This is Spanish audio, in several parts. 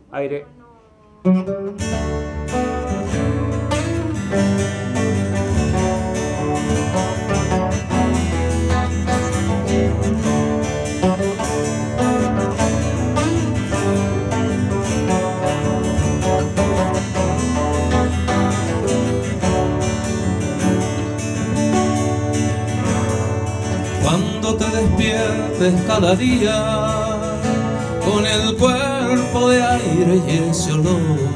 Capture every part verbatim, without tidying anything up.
Aire. Cuando te despiertes cada día con el cuerpo de aire y ese olor,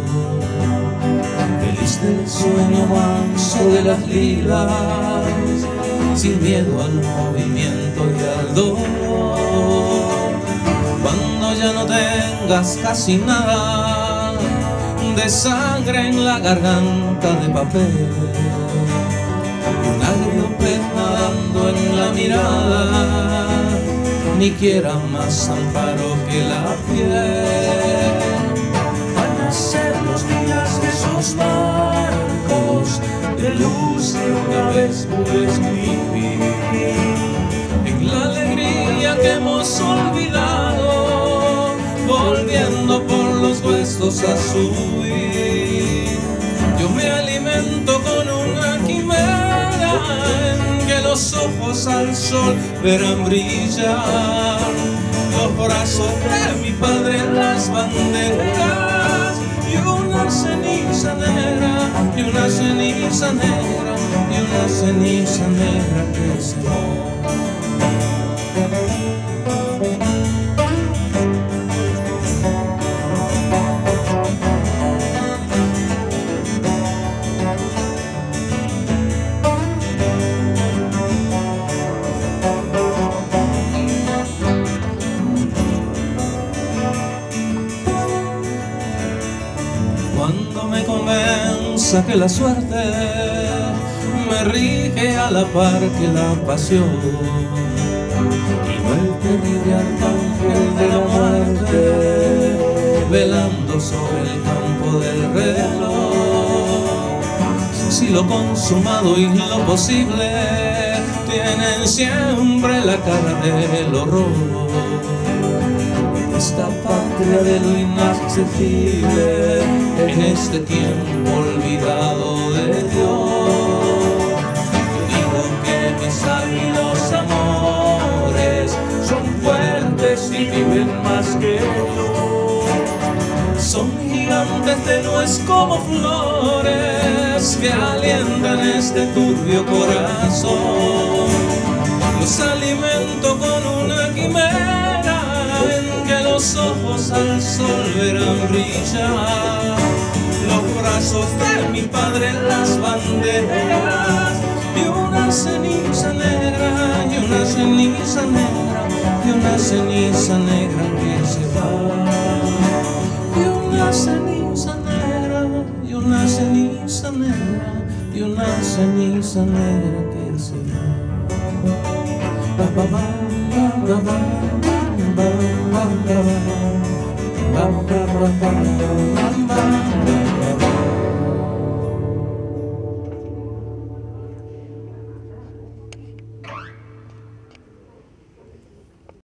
feliz del sueño manso de las lilas, sin miedo al movimiento y al dolor. Cuando ya no tengas casi nada de sangre en la garganta de papel, un agrio pez nadando en la mirada, ni quiera más amparo que la piel. Van a ser los días que esos barcos de luz que una vez pude escribir, en la alegría que hemos olvidado, volviendo por los huesos a subir. Yo me alimento con una quimera en que los ojos al sol verán brillar los brazos de mi padre en las banderas, y una ceniza negra, y una ceniza negra, y una ceniza negra que se va. Cuando me convenza que la suerte me rige a la par que la pasión, y no el terrible arcángel de la muerte velando sobre el campo del reloj, si lo consumado y lo posible tienen siempre la cara del horror. Esta patria de lo inaccesible, en este tiempo olvidado de Dios, yo digo que mis águilos amores son fuertes y viven más que yo. Son gigantes de nuez como flores que alientan este turbio corazón. Los alimento con una quimera en que los ojos al sol verán brillar los brazos de mi padre en las banderas, y una ceniza negra, y una ceniza negra, y una ceniza negra que se va, y una ceniza negra, y una ceniza negra, y una ceniza negra que se va. Ba, ba, ba, ba, ba, ba, ba, ba, ba, ba, ba, ba, ba, ba, ba, ba.